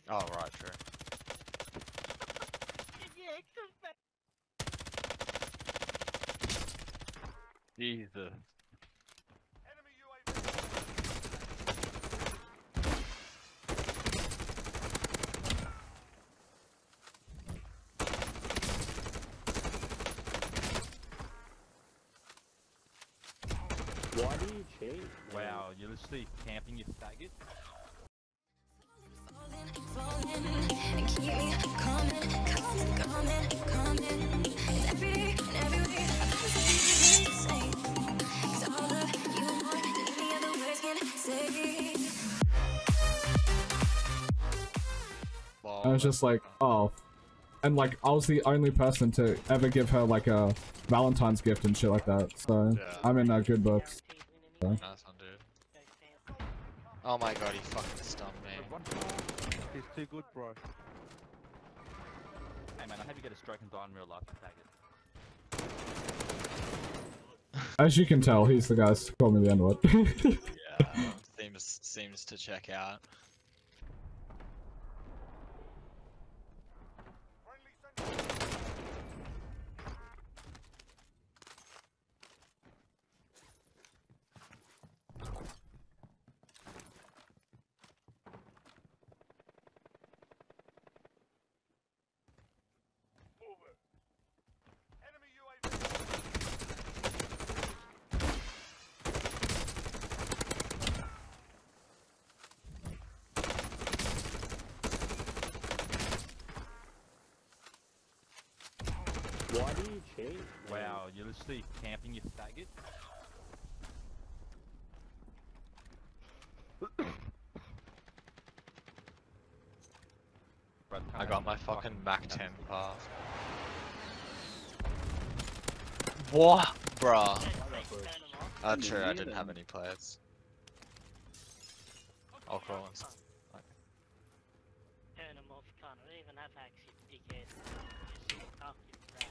Oh, right, true. Jesus. Why do you cheat? Wow, you're literally camping, you faggot. And keep me coming. Every day and every week, I promise to be the same. 'Cause all of you more than any other words can say. I was just like, oh. And like, I was the only person to ever give her like a Valentine's gift and shit like that. So, Yeah. I'm in good books. So. Nice one, dude. Oh my god, he fucking stunned me. He's too good, bro. Hey man, I hope you get a stroke and die in real life, you faggot. As you can tell, he's the guy who called me the N-word. Yeah, seems to check out. Why do you cheat? Wow, you're literally camping, you faggot. Bro, I got my fucking Mac 10 pass. What? Bruh. True, I didn't have any players. I'll crawl and stuff. Turn them off, can't I even have hacks, you dickhead. Just fuck you,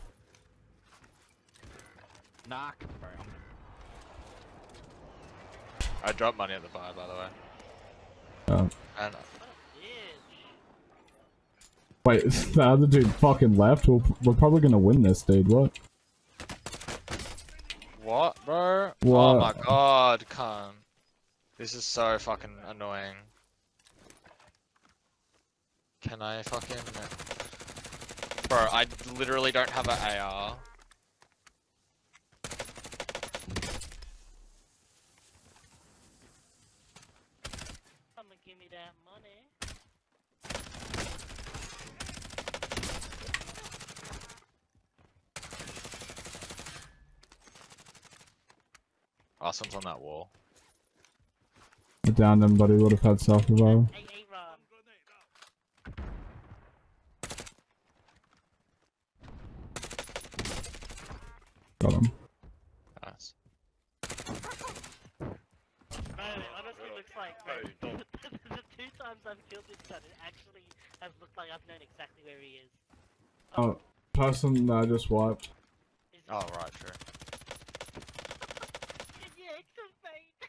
bro. Knock, bro. I dropped money at the bar, by the way. Oh. And Bitch. Wait, the other dude fucking left? We're probably gonna win this, dude. What? what, bro? What? Oh my god, cunt. This is so fucking annoying. Can I fucking... Bro, I literally don't have an AR. Come and give me that money. Awesome's on that wall. I downed him, but he would have had self-revival. Hey, run. Got him. Nice. Bro, it honestly looks like, bro, the 2 times I've killed this gun, it actually has looked like I've known exactly where he is. Oh, person that I just wiped. Oh, right, true. Yeah, activate.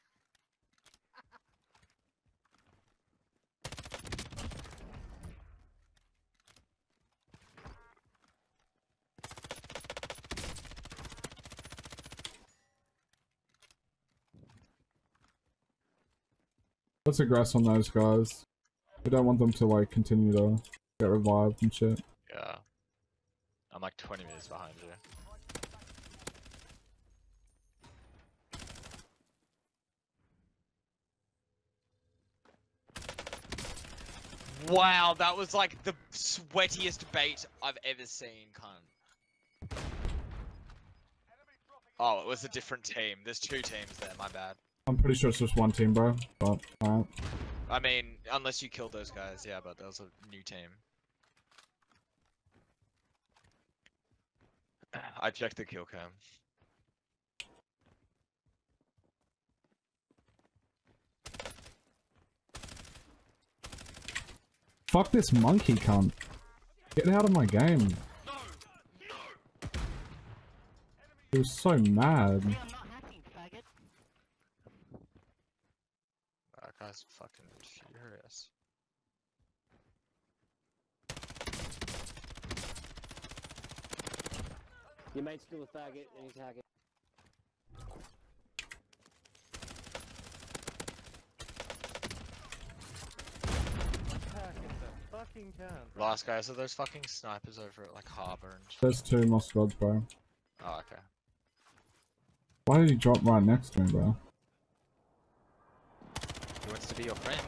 Let's aggress on those guys. We don't want them to like continue to get revived and shit. Yeah. I'm like 20 meters behind you. Wow, that was like the sweatiest bait I've ever seen, cunt. Oh, it was a different team. There's 2 teams there, my bad. I'm pretty sure it's just one team, bro. But, alright. I mean, unless you killed those guys, yeah, but that was a new team. I checked the kill cam. Fuck this monkey cunt. Get out of my game. He was so mad. I'm not hacking, faggot. That guy's fucking furious. Your mate's still a faggot and he's hacking. Fucking can. Last guys are those fucking snipers over at like Harbour and shit. There's 2 more squads, bro. Oh, okay. Why did he drop right next to me, bro? He wants to be your friend.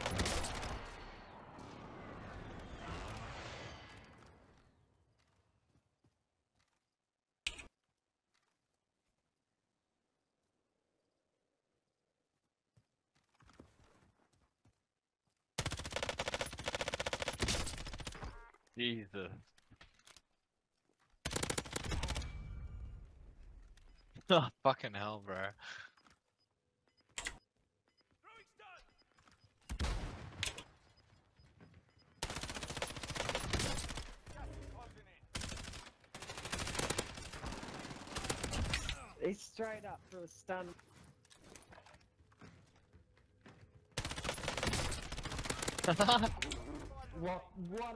Jesus. Oh, fucking hell, bro. He's straight up for a stun. What?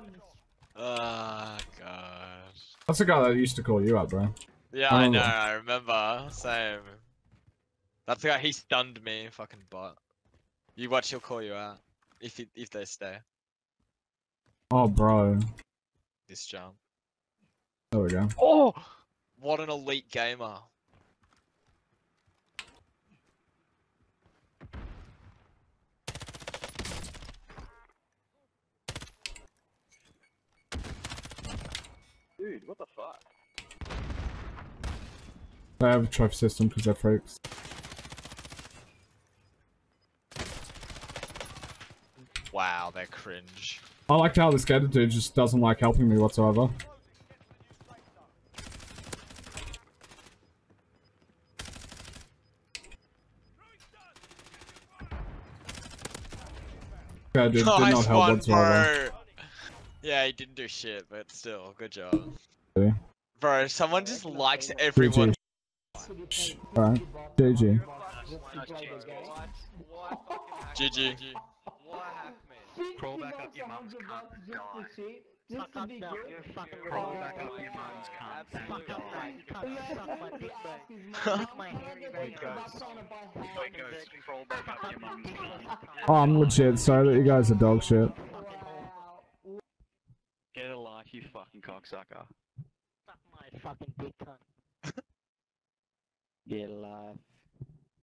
Oh, gosh. That's the guy that used to call you out, bro. Yeah, I know, I remember. Same. That's the guy, he stunned me, fucking bot. You watch, he'll call you out. If they stay. Oh, bro. This jump. There we go. Oh! What an elite gamer. Dude, what the fuck? They have a trophy system because they're freaks. Wow, they're cringe. I like how this gator dude just doesn't like helping me whatsoever. Yeah, dude, did not Nice help one, whatsoever. bro. Yeah, he didn't do shit, but still, good job. Yeah. Bro, someone just likes everyone. Alright, GG. GG. Crawl back up your mum's cunt. Fuck up now, you're a fucking Crawl retard. back up your mum's cunt. Fuck up now, you can't suck my dick, bro. Suck my hairy right now. Wait, Ghost, crawl back up your mum's cunt. Oh, I'm legit sorry that you guys are dog shit. Get a life, you fucking cocksucker. Suck my fucking dick, cunt. Get alive.